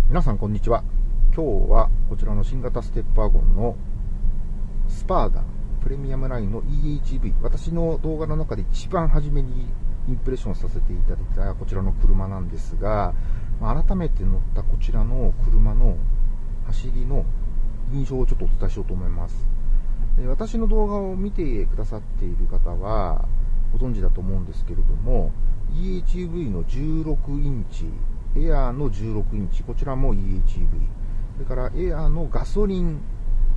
皆さんこんにちは。今日はこちらの新型ステップワゴンのスパーダプレミアムラインの EHV、 私の動画の中で一番初めにインプレッションさせていただいたこちらの車なんですが、改めて乗ったこちらの車の走りの印象をちょっとお伝えしようと思います。私の動画を見てくださっている方はご存知だと思うんですけれども、 EHV の16インチ、エアーの16インチ、こちらも EHV、 それからエアーのガソリン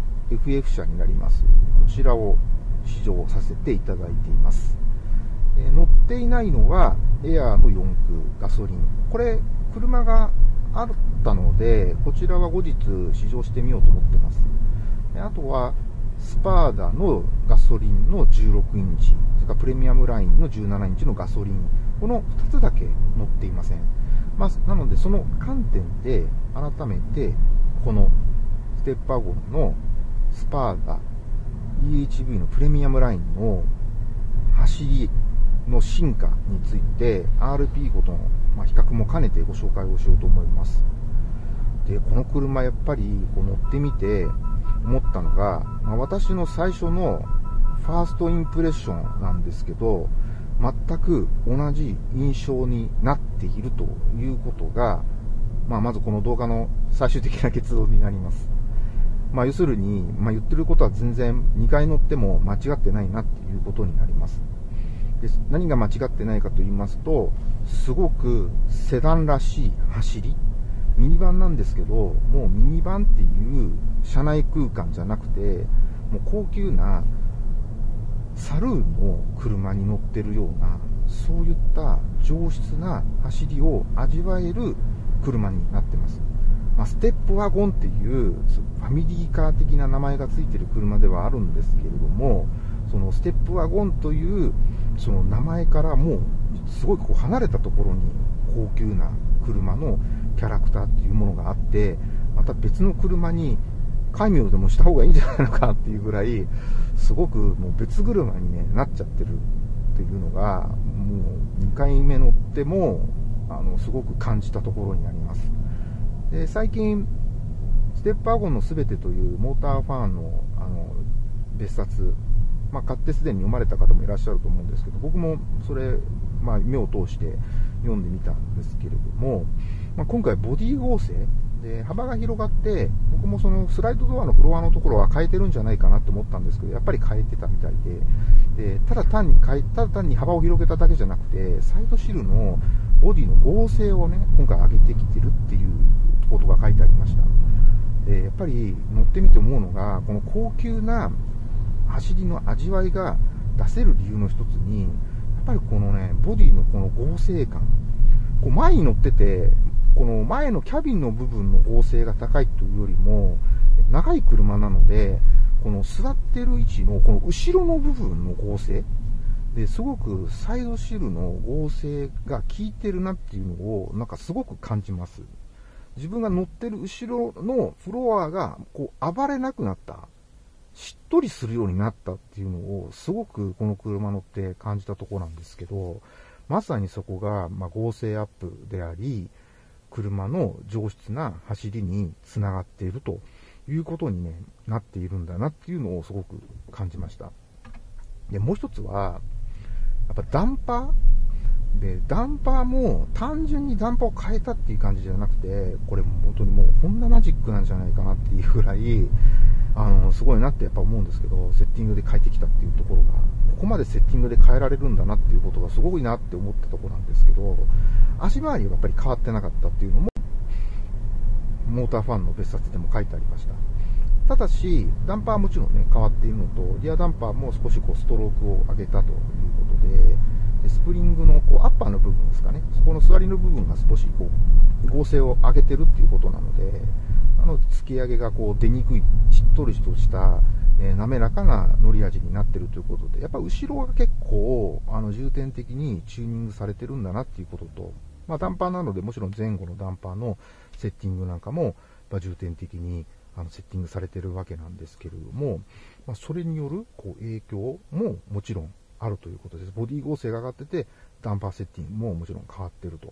FF 車になります。こちらを試乗させていただいています。乗っていないのはエアーの4駆ガソリン、これ車があったのでこちらは後日試乗してみようと思ってます。あとはスパーダのガソリンの16インチ、それからプレミアムラインの17インチのガソリン、この2つだけ乗っていません。なのでその観点で改めてこのステップワゴンのスパーダ EHV のプレミアムラインの走りの進化について RP ごとの比較も兼ねてご紹介をしようと思います。で、この車やっぱり乗ってみて思ったのが、私の最初のファーストインプレッションなんですけど、全く同じ印象になっているということが、まずこの動画の最終的な結論になります。要するに、言ってることは全然2回乗っても間違ってないなっていうことになります。で、何が間違ってないかと言いますと、すごくセダンらしい走り、ミニバンなんですけど、もうミニバンっていう車内空間じゃなくて、もう高級なサルーンの車に乗ってるような、そういった上質な走りを味わえる車になってます。ステップワゴンっていうファミリーカー的な名前がついてる車ではあるんですけれども、そのステップワゴンというその名前からもうすごい離れたところに高級な車のキャラクターっていうものがあって、また別の車に戒名でもした方がいいんじゃないのかっていうぐらい、すごくもう別車に、なっちゃってるっていうのが、もう2回目乗ってもすごく感じたところになります。で、最近ステップワゴンのすべてというモーターファンの別冊、買ってすでに読まれた方もいらっしゃると思うんですけど、僕もそれ、目を通して読んでみたんですけれども、今回ボディ合成で幅が広がって、僕もそのスライドドアのフロアのところは変えてるんじゃないかなと思ったんですけど、やっぱり変えてたみたいで、ただ単に幅を広げただけじゃなくて、サイドシルのボディの剛性をね、今回上げてきてるっていうことが書いてありました。で、やっぱり乗ってみて思うのが、この高級な走りの味わいが出せる理由の一つに、やっぱりこのね、ボディのこの剛性感、前に乗ってて、この前のキャビンの部分の剛性が高いというよりも、長い車なので、この座ってる位置のこの後ろの部分の剛性ですごくサイドシルの剛性が効いてるなっていうのをすごく感じます。自分が乗ってる後ろのフロアが暴れなくなった、しっとりするようになったっていうのをすごくこの車乗って感じたところなんですけど、まさにそこが剛性アップであり、車の上質な走りにつながっているということに、なっているんだなっていうのをすごく感じました。で、もう一つはやっぱダンパーで、ダンパーも単純にダンパーを変えたっていう感じじゃなくて、これ本当にもうホンダマジックなんじゃないかなっていうぐらいすごいなってやっぱ思うんですけど、セッティングで変えてきたっていうところが、ここまでセッティングで変えられるんだなっていうことがすごいなって思ったところなんですけど、足回りはやっぱり変わってなかったっていうのもモーターファンの別冊でも書いてありました。ただしダンパーはもちろんね変わっているのと、リアダンパーも少しストロークを上げたということで、スプリングのアッパーの部分ですかね、そこの座りの部分が少し剛性を上げてるっていうことなので、突き上げが出にくい、しっとりとした滑らかな乗り味になってるということで、やっぱ後ろが結構重点的にチューニングされてるんだなっていうことと、ダンパーなのでもちろん前後のダンパーのセッティングなんかも重点的にセッティングされてるわけなんですけれども、それによる影響ももちろんあるということです。ボディ剛性が上がっててダンパーセッティングももちろん変わってると。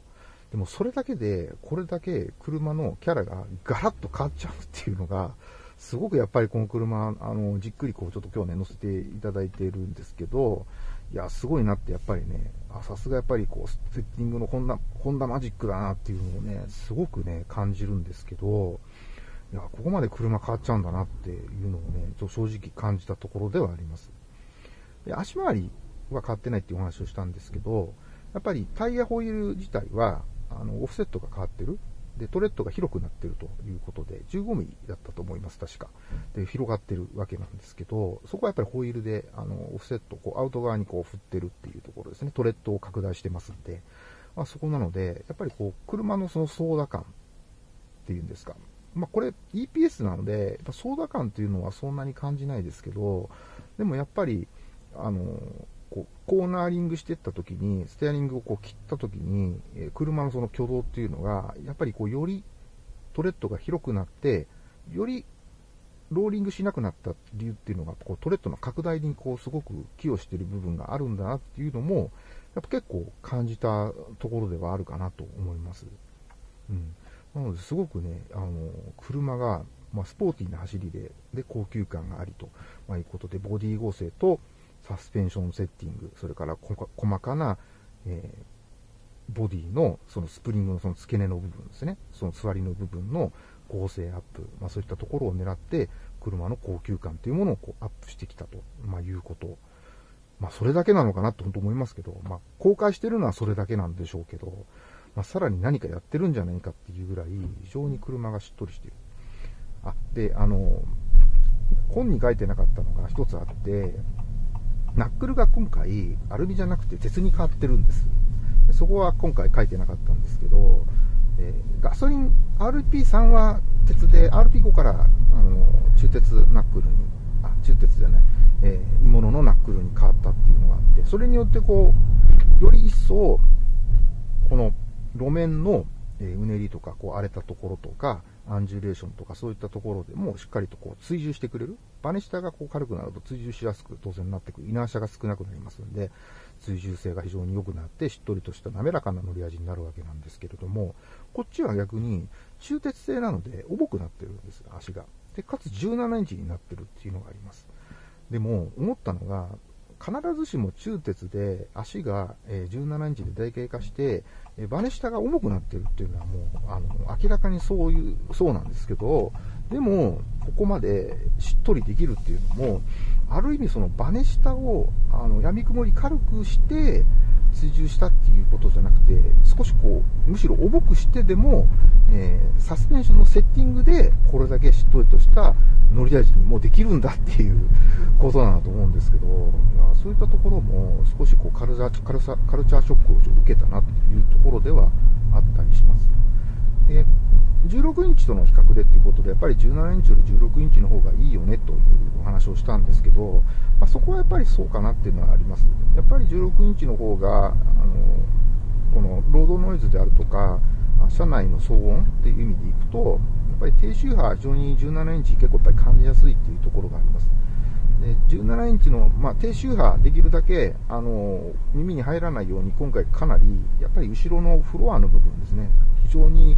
でもそれだけで、これだけ車のキャラがガラッと変わっちゃうっていうのが、すごくやっぱりこの車、じっくりこうちょっと今日ね、乗せていただいているんですけど、いや、すごいなってやっぱりね、さすがやっぱりこう、セッティングのホンダマジックだなっていうのをね、すごくね、感じるんですけど、いや、ここまで車変わっちゃうんだなっていうのをね、正直感じたところではあります。で、足回りは変わってないっていうお話をしたんですけど、やっぱりタイヤホイール自体は、オフセットが変わってる。で、トレッドが広くなってるということで、15ミリだったと思います、確か。で、広がってるわけなんですけど、そこはやっぱりホイールで、オフセット、こう、アウト側にこう振ってるっていうところですね。トレッドを拡大してますんで、そこなので、やっぱりこう、車のその操舵感っていうんですか。これ EPS なので、やっぱ操舵感っていうのはそんなに感じないですけど、でもやっぱり、こうコーナーリングしていった時に、ステアリングをこう切った時に、車のその挙動っていうのが、やっぱりこうよりトレッドが広くなって、よりローリングしなくなった理由っていうのが、こうトレッドの拡大にこうすごく寄与している部分があるんだなっていうのも、やっぱ結構感じたところではあるかなと思います。なのですごくね、車が、スポーティーな走りで高級感がありと、いうことで、ボディ剛性とサスペンションセッティング、それから細かな、ボディのそのスプリングのその付け根の部分ですね、その座りの部分の剛性アップ、そういったところを狙って、車の高級感というものをこうアップしてきたと、いうこと。それだけなのかなと本当思いますけど、公開してるのはそれだけなんでしょうけど、さらに何かやってるんじゃないかっていうぐらい、非常に車がしっとりしている。で、本に書いてなかったのが一つあって、ナックルが今回、アルミじゃなくて鉄に変わってるんです。そこは今回書いてなかったんですけど、ガソリン RP3 は鉄で、RP5 から中鉄ナックルに、鋳物のナックルに変わったっていうのがあって、それによってこう、より一層、この路面のうねりとか、こう荒れたところとか、アンジュレーションとかそういったところでもしっかりとこう追従してくれる。バネ下がこう軽くなると追従しやすく当然なってくる。イナーシャが少なくなりますので、追従性が非常に良くなって、しっとりとした滑らかな乗り味になるわけなんですけれども、こっちは逆に中鉄製なので重くなってるんです、足が。で、かつ17インチになってるっていうのがあります。でも、思ったのが、必ずしも中鉄で足が17インチで台形化して、バネ下が重くなってるっていうのはもう、明らかにそうなんですけど、でも、ここまでしっとりできるっていうのも、ある意味そのバネ下を、闇雲に軽くして、追従したっていうことじゃなくて、少しこう、むしろ重くしてでも、サスペンションのセッティングで、これだけしっとりとした乗り味にもできるんだっていうことなんだと思うんですけど、そういったところも少しこうカルチャーショックを受けたなというところではあったりします。で、16インチとの比較でっていうことで、やっぱり17インチより16インチの方がいいよねというお話をしたんですけど、そこはやっぱりそうかなっていうのはあります。やっぱり16インチの方が、このロードノイズであるとか、車内の騒音っていう意味でいくと、やっぱり低周波、非常に17インチ結構やっぱり感じやすいっていうところがあります。で17インチの、低周波できるだけ耳に入らないように今回かなりやっぱり後ろのフロアの部分ですね、非常に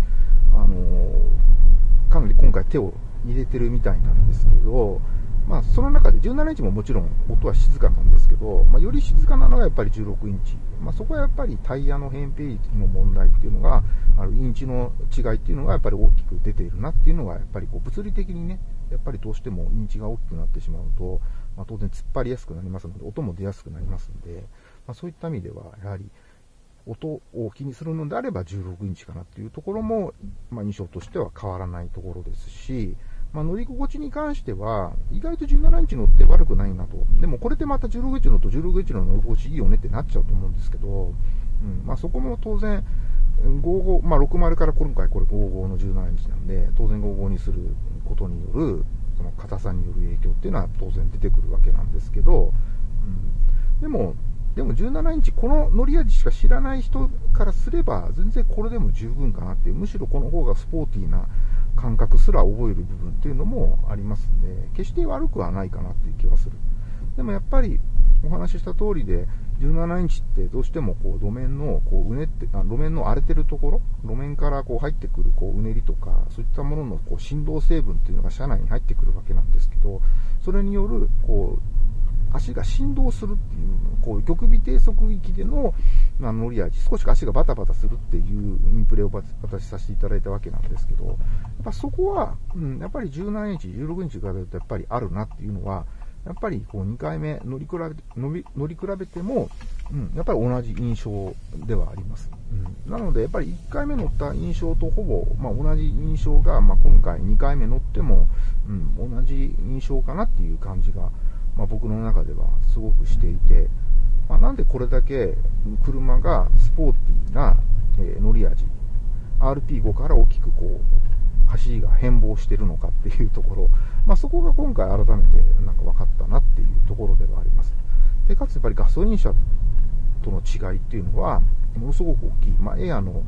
かなり今回手を入れてるみたいなんですけど、その中で17インチももちろん音は静かなんですけど、より静かなのがやっぱり16インチ、そこはやっぱりタイヤの扁平率の問題っていうのが、インチの違いっていうのがやっぱり大きく出ているなっていうのが、やっぱりこう物理的にね、やっぱりどうしてもインチが大きくなってしまうと、当然突っ張りやすくなりますので、音も出やすくなりますので、そういった意味では、やはり音を気にするのであれば16インチかなっていうところも、印象としては変わらないところですし、乗り心地に関しては、意外と17インチ乗って悪くないなと。でもこれでまた16インチのと16インチの乗り心地いいよねってなっちゃうと思うんですけど、そこも当然、55、60から今回これ55の17インチなんで、当然55にすることによる、その硬さによる影響っていうのは当然出てくるわけなんですけど、でも17インチ、この乗り味しか知らない人からすれば、全然これでも十分かなっていう、むしろこの方がスポーティーな感覚すら覚える部分っていうのもありますんで、決して悪くはないかなっていう気はする。でもやっぱりお話しした通りで、 17インチってどうしてもこう路面の路面の荒れてるところ、路面からこう入ってくるこううねりとか、そういったもののこう振動成分っていうのが車内に入ってくるわけなんですけど、それによるこう足が振動するっていう、こう極微低速域での乗り味、少し足がバタバタするっていうインプレを私させていただいたわけなんですけど、やっぱそこは、やっぱり17インチ、16インチに比べるとやっぱりあるなっていうのは、やっぱりこう2回目乗り比べても、やっぱり同じ印象ではあります。なので、やっぱり1回目乗った印象とほぼ、同じ印象が、今回2回目乗っても、同じ印象かなっていう感じが、僕の中ではすごくしていて、なんでこれだけ車がスポーティーな、乗り味、RP5 から大きくこう走りが変貌しているのかっていうところ、そこが今回改めてなんか分かったなっていうところではあります。でかつやっぱりガソリン車との違いっていうのはものすごく大きい、エアの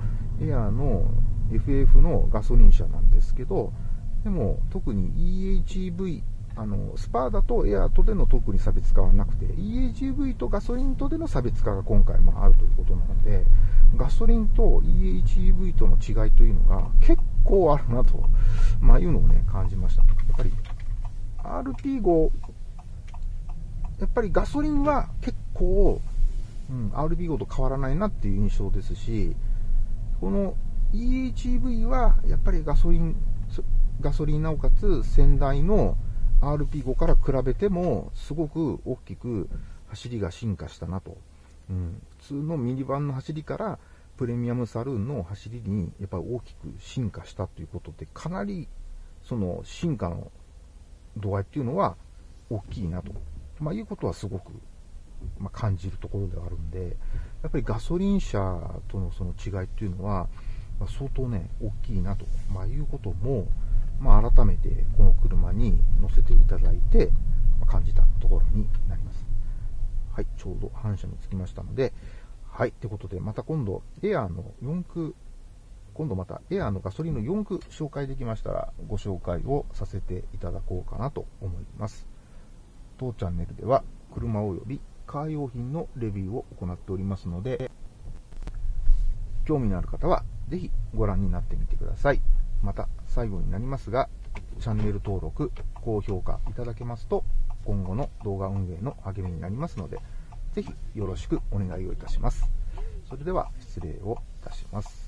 FF のガソリン車なんですけど、でも特に EHV、スパーダとエアとでの特に差別化はなくて、 EHV とガソリンとでの差別化が今回もあるということなので、ガソリンと EHV との違いというのが結構あるなと、いうのをね感じました。やっぱり RP5、やっぱりガソリンは結構、RP5 と変わらないなっていう印象ですし、この EHV はやっぱりガソリンなおかつ先代の RP5 から比べてもすごく大きく走りが進化したなと、普通のミニバンの走りからプレミアムサルーンの走りにやっぱり大きく進化したということで、かなりその進化の度合いっていうのは大きいなと、いうことはすごく、感じるところではあるんで、やっぱりガソリン車とのその違いっていうのは、相当ね大きいなと、いうことも、改めてこの車に乗せていただいて感じたところになります。はい、ちょうど反射につきましたので、はい、ということでまた今度エアの4駆、またエアのガソリンの4駆紹介できましたらご紹介をさせていただこうかなと思います。当チャンネルでは車およびカー用品のレビューを行っておりますので、興味のある方はぜひご覧になってみてください。また最後になりますが、チャンネル登録、高評価いただけますと今後の動画運営の励みになりますので、ぜひよろしくお願いをいたします。それでは失礼をいたします。